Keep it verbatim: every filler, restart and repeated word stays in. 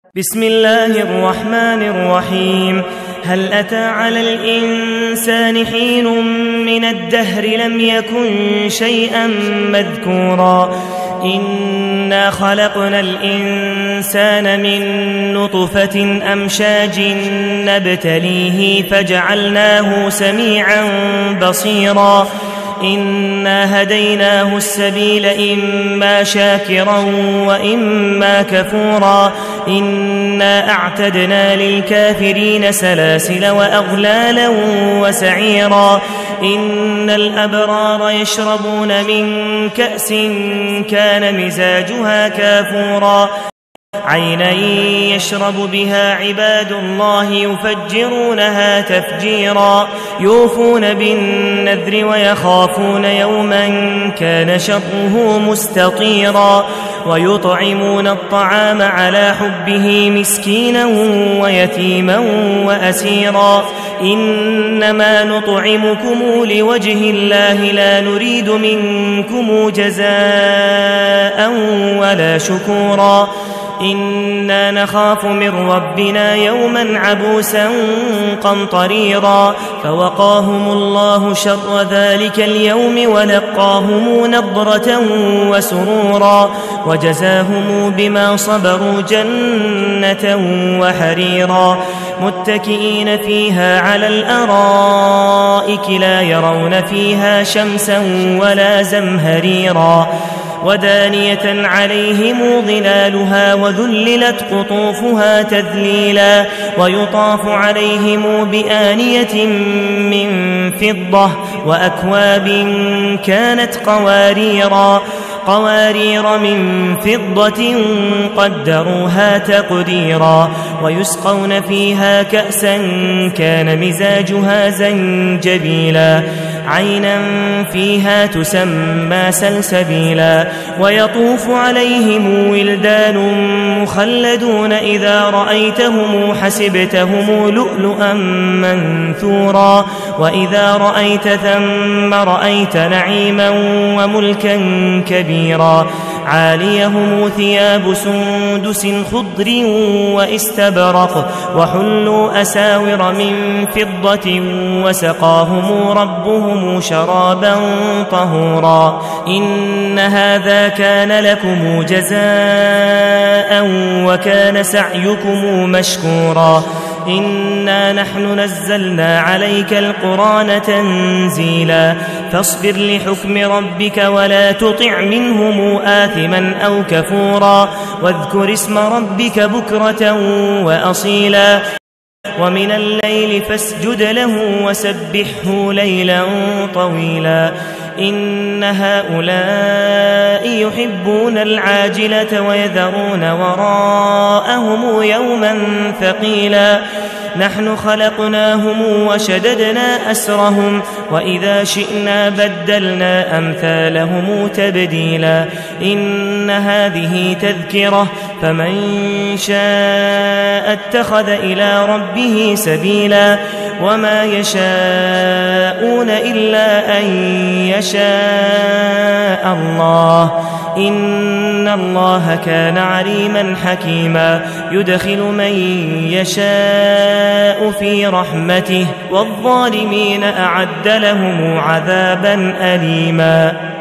بسم الله الرحمن الرحيم. هل أتى على الإنسان حين من الدهر لم يكن شيئا مذكورا إنا خلقنا الإنسان من نطفة أمشاج نبتليه فجعلناه سميعا بصيرا إنا هديناه السبيل إما شاكرا وإما كفورا إنا أعتدنا للكافرين سلاسل وأغلالا وسعيرا إن الأبرار يشربون من كأس كان مزاجها كافورا عينا يشرب بها عباد الله يفجرونها تفجيرا يوفون بالنذر ويخافون يوما كان شره مستطيرا ويطعمون الطعام على حبه مسكينا ويتيما وأسيرا إنما نطعمكم لوجه الله لا نريد منكم جزاء ولا شكورا إنا نخاف من ربنا يوما عبوسا قمطريرا فوقاهم الله شر ذلك اليوم ولقاهم نضرة وسرورا وجزاهم بما صبروا جنة وحريرا متكئين فيها على الأرائك لا يرون فيها شمسا ولا زمهريرا ودانية عليهم ظلالها وذللت قطوفها تذليلا ويطاف عليهم بآنية من فضة وأكواب كانت قواريرا قوارير من فضة قدروها تقديرا ويسقون فيها كأسا كان مزاجها زنجبيلا عينا فيها تسمى سلسبيلا ويطوف عليهم ولدان مخلدون إذا رأيتهم حسبتهم لؤلؤا منثورا وإذا رأيت ثم رأيت نعيما وملكا كبيرا عاليهم ثياب سندس خضر واستبرق وحلوا أساور من فضة وسقاهم ربهم شرابا طهورا إن هذا كان لكم جزاء وكان سعيكم مشكورا إنا نحن نزلنا عليك القرآن تنزيلا فاصبر لحكم ربك ولا تطع منهم آثما أو كفورا واذكر اسم ربك بكرة وأصيلا ومن الليل فاسجد له وسبحه ليلا طويلا إن هؤلاء يحبون العاجلة ويذرون وراءهم يوما ثقيلا نحن خلقناهم وشددنا أسرهم وإذا شئنا بدلنا أمثالهم تبديلا إن هذه تذكرة فمن شاء اتخذ إلى ربه سبيلا وما يشاءون إلا أن يشاء الله إن الله كان عليما حكيما يدخل من يشاء في رحمته والظالمين أعد لهم عذابا أليما.